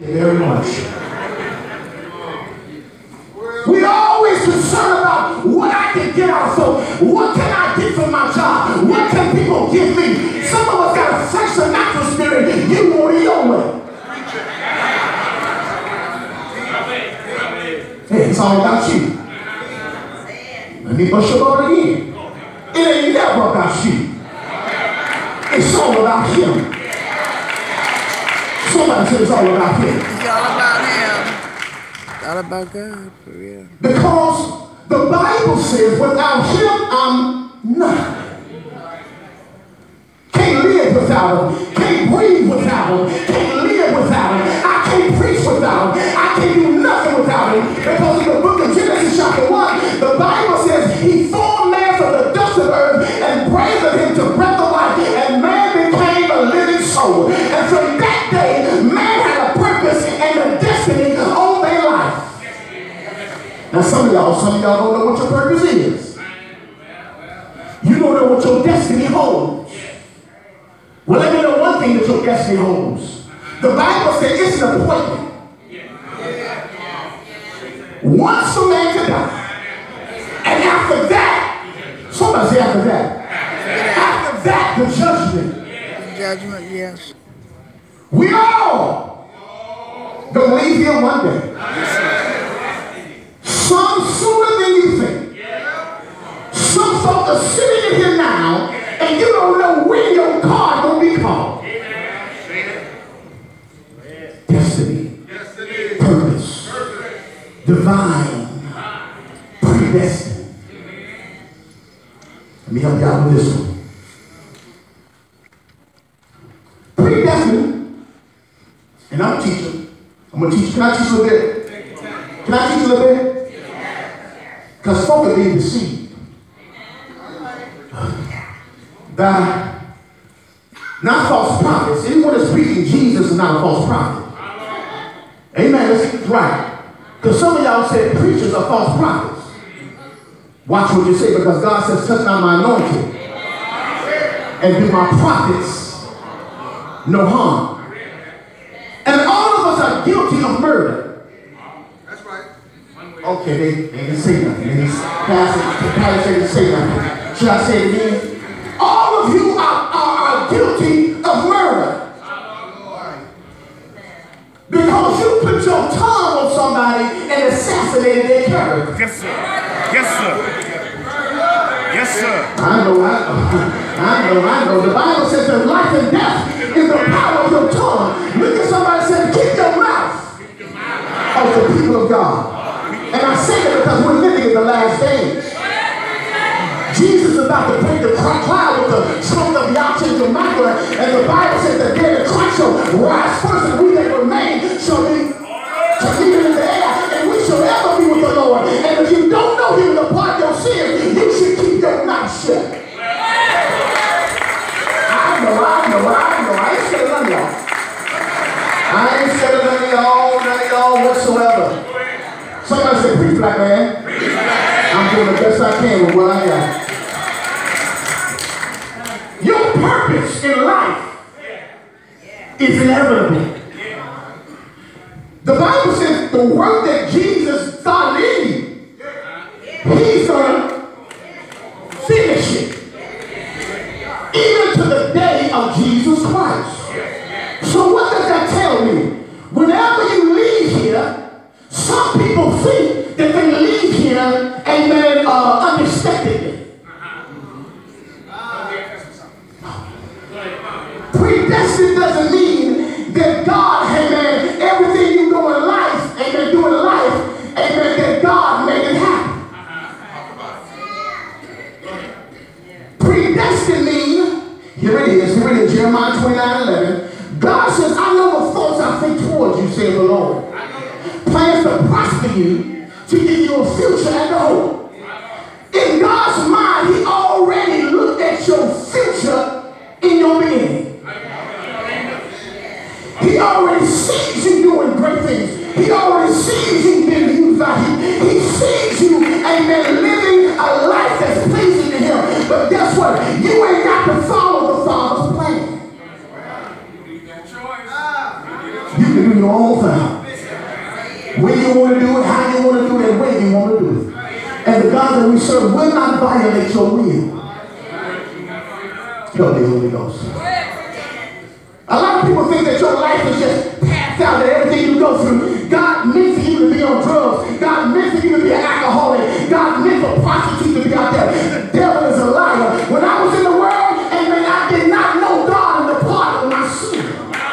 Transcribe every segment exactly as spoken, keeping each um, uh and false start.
Very much. We always concerned about what I can get out. So what can I get from my job? What can people give me? Some of us got a fresh and natural spirit. You want it your way. Hey, it's all about you. Let me push you over again. It ain't never about you. It's all about him. Somebody said it's all about him. It's all about him. It's all about God, for real. Because the Bible says, without him, I'm nothing. Can't live without him. Can't breathe without him. Can't live without him. I can't preach without him. I can't do nothing without him. Because in the book of Genesis chapter one, the Bible says he formed man from the dust of earth and breathed him to breath of life, and man became a living soul. And from that day, man had a purpose and a destiny on their life. Now some of y'all, some of y'all don't know what your purpose is. You don't know what your destiny holds. Well, let me know one thing that your destiny holds. The Bible says it's an appointment. Once a man to die. And after that, somebody say after that. After that, the judgment. The judgment, yes. We all gonna leave here one day. Some sooner than you think. Some folk are sitting in here now, and you don't know when your card gonna be called. Destiny, purpose, divine, predestined. Let me help you out with this one. Predestined, and I'm a teacher. I'm gonna teach. Can I teach a little bit? Can I teach a little bit? Because folk are being deceived. By not false prophets. Anyone that's preaching Jesus is not a false prophet. Amen. That's right. Because some of y'all said preachers are false prophets. Watch what you say, because God says, touch not my anointing and do my prophets no harm. And all of us are guilty of murder. That's right. Okay, they, they didn't say nothing. They didn't pass it, they didn't say nothing. Should I say it again? All of you are, are, are guilty of murder. Because you put your tongue on somebody and assassinated their character. Yes, sir. Yes, sir. Yes, sir. I know, I know, I know, I know. The Bible says that life and death is the power of your tongue. Look at somebody and say, keep your mouth of the people of God. And I say that because we're living in the last days. Jesus is about to break the cloud with the trump of Yahweh and Michael, and the Bible says that dead in Christ shall rise first, and we that remain shall be even in the air, and we shall ever be with the Lord. And if you don't know him to pardon your sins, you should keep your mouth shut. I know, I know, I know. I ain't scared of none of y'all. I ain't scared of none of y'all, none of y'all whatsoever. Somebody say, preach, black man. I'm doing the best I can with what I got. Your purpose in life is inevitable. The Bible says the work that Jesus started in you, he's going to finish it. Even to the day of Jesus Christ. So what does that tell me? Whenever you leave here, some people think that they leave here, amen, uh, unexpectedly. Predestined doesn't mean that God, amen, everything you do in life, amen, do in life, amen, that God made it happen. Predestined means, here it is, here it is, Jeremiah twenty-nine eleven. God says, I know the thoughts I think towards you, says the Lord. Plans to prosper you, to give you a future and a hope. In God's mind, he already looked at your future in your beginning. He already sees you doing great things. He already sees you being used by him. He sees you, amen, living a life that's pleasing to him. But guess what? You ain't got to follow the Father's plan. You can do your own own time. When you want to do it, how you want to do it, and when you want to do it. And the God that we serve will not violate your will. Help me, Holy Ghost. A lot of people think that your life is just passed out, that everything you go through. God meant for you to be on drugs. God meant for you to be an alcoholic. God meant for prostitutes to be out there. The devil is a liar. When I was in the world, and man, I did not know God in the part of my sin.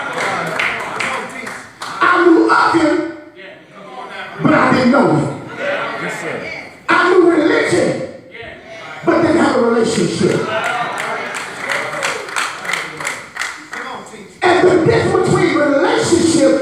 I knew of him, but I didn't know him. I knew religion, but didn't have a relationship. And the difference between relationship